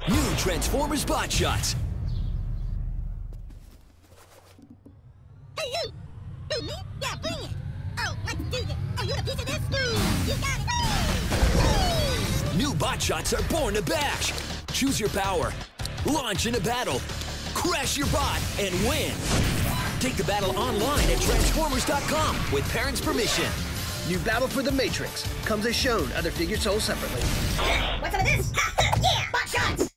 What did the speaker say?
New Transformers Bot Shots. Hey, you! Who, me? Yeah, bring it! Oh, let's do this! Oh, you want a piece of this? You got it! New Bot Shots are born to bash. Choose your power. Launch in a battle. Crash your bot and win. Take the battle online at Transformers.com with parents' permission. New Battle for the Matrix. Comes as shown. Other figures sold separately. What's some of this? Yeah! Bot shots!